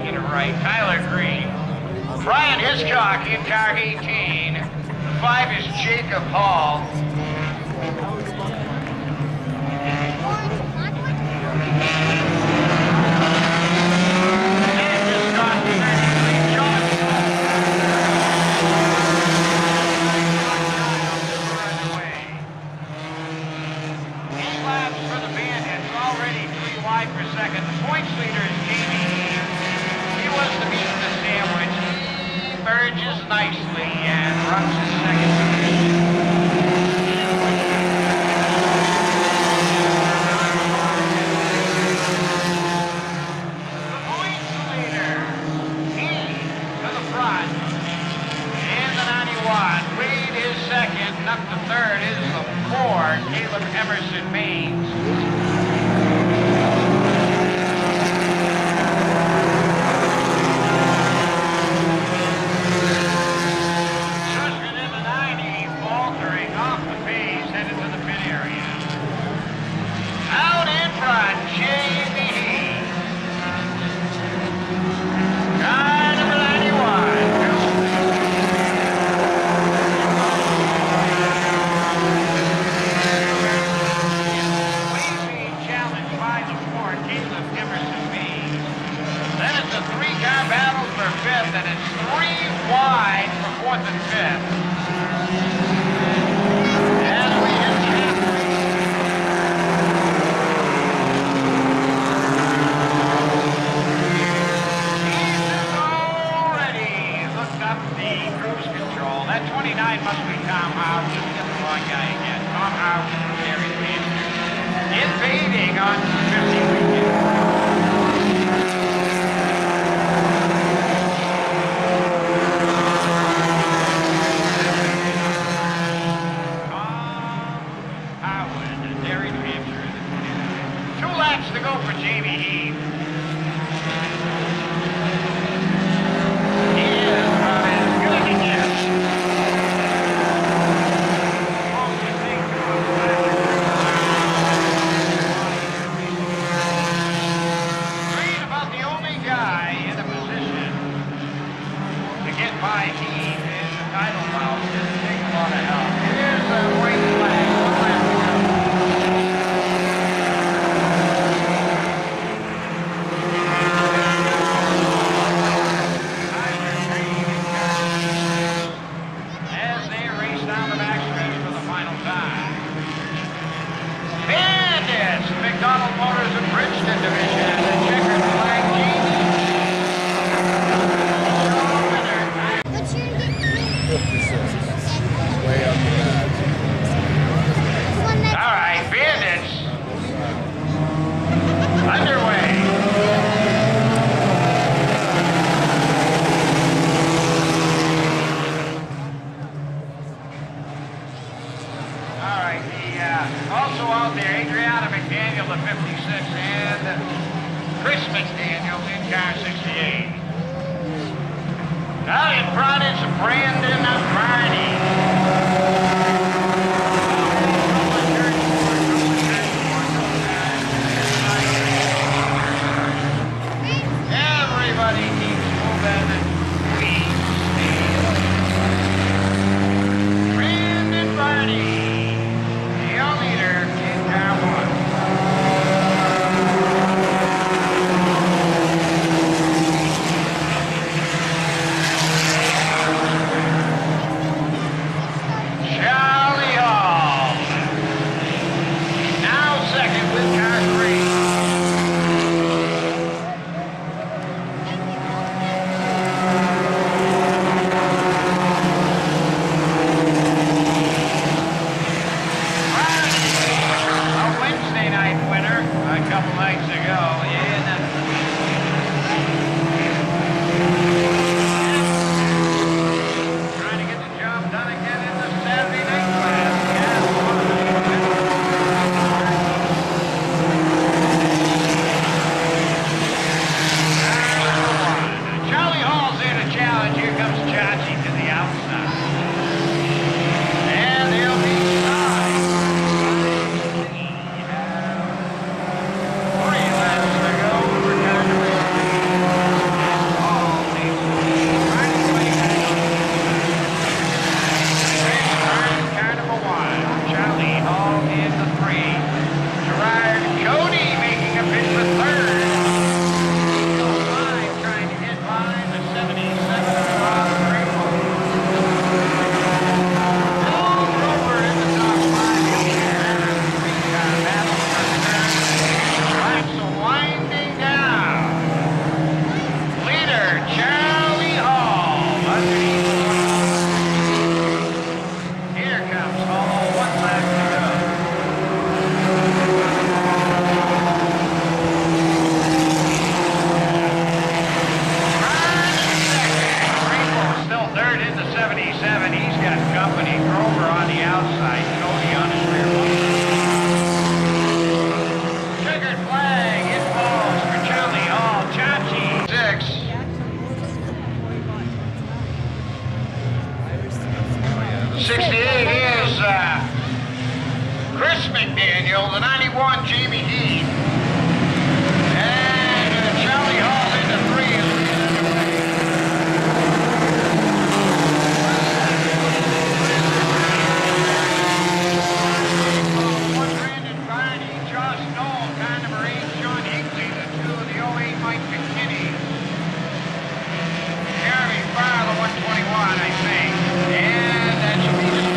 get it right. Tyler Green. Brian Hiscock in car 18. The 5 is Jacob Hall. Per second. The points leader is Jamie. He was the meat of the sandwich. He merges nicely and runs his second position. The points leader, he to the front. And the 91. Wade is second. And up to third is the 4, Caleb Emerson Maines. And it's 3 wide for 4th and 5th. As we hit halfway. He's already hooked up the cruise control. That 29 must be Tom House. Just get the wrong guy again. Tom House from Terry Manchester. Invading on 50 weekend. To go for Jamie Heath. He is about as good as he gets. Green about the only guy in a position to get by Heath in the title bout. Didn't take a lot of help. Here's a white flag. Donald Motors of Bridgeton Division and the checkered flag team. What's your name? 56. Way up there. All right, Bandits. Underway. All right, also out there, Adriana McDaniel, the 56, and Chris McDaniel in car 68. Out in front is Brandon Varney. Everybody keeps moving. We stay. Brandon Varney, the leader in car 1. 68 is Chris McDaniel, the 91 Jamie Heath, and Charlie Hall into 3 is one Brandon Barney, Josh Knoll, car number 8, Sean Hinckley, the 2 of the 08 Mike McKinney, Jeremy Farr, the 121, I think, and that should be just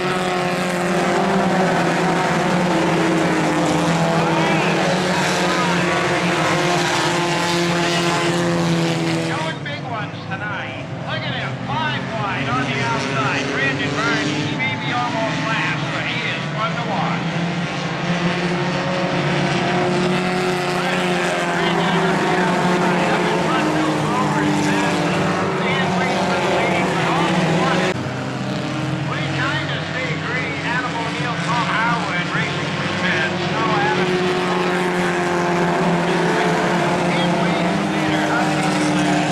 tonight. Look at him, 5 wide on the outside. Brandon Barney, he may be almost last, but he is fun to watch. Brandon on the outside, up in front, Bill Glover is fast. Dan waits for the lead, but all one. We kind of stay green. Adam O'Neill, Tom Howard racing for Smith. Snow Adams. Dan waits the leader, Hudson last.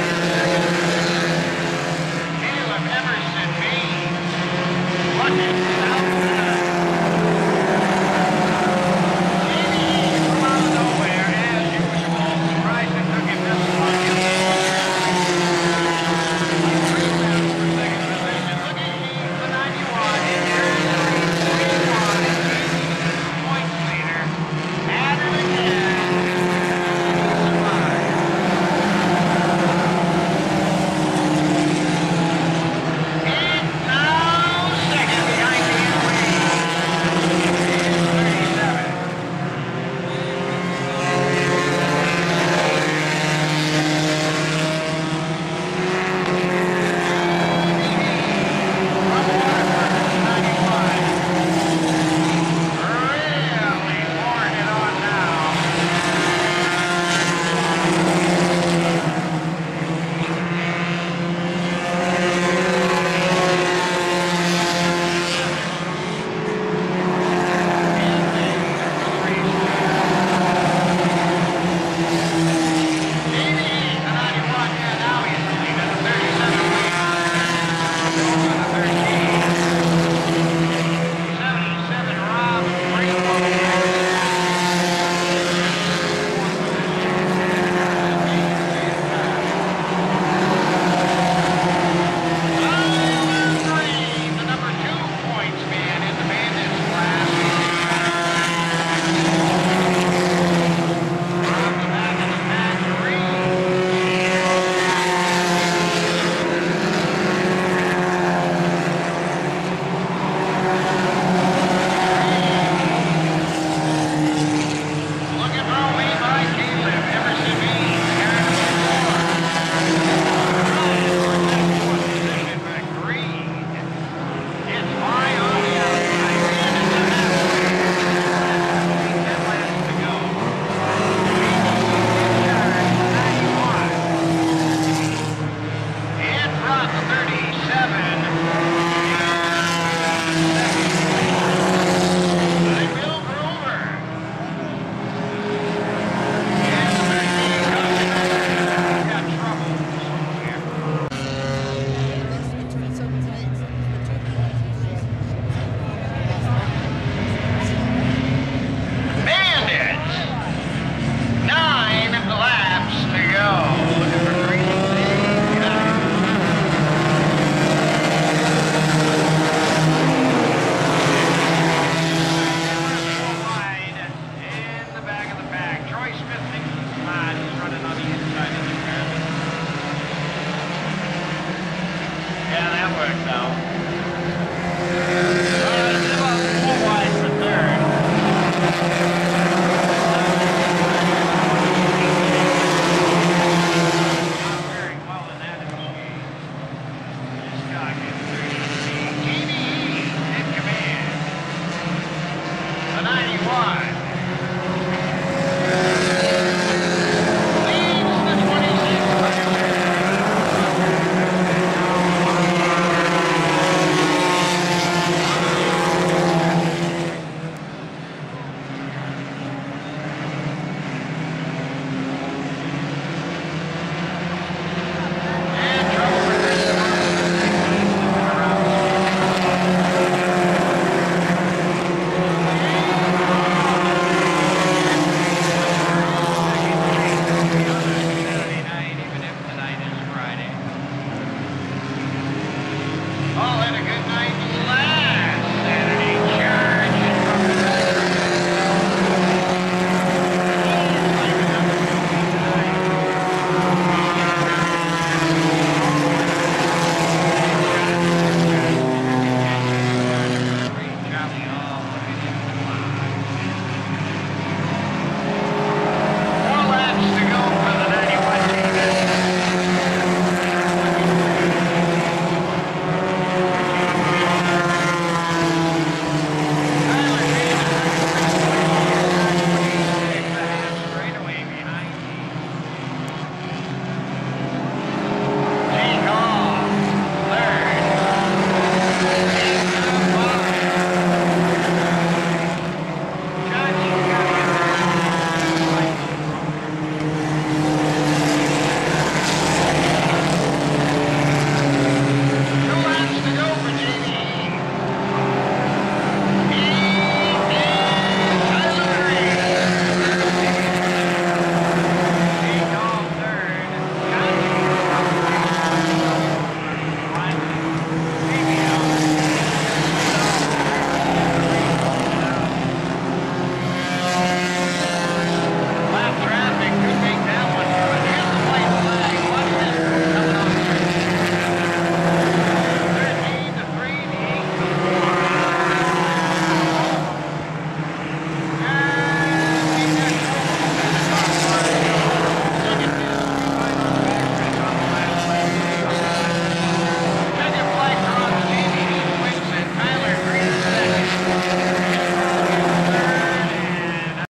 Caleb Emerson, me. Lucky.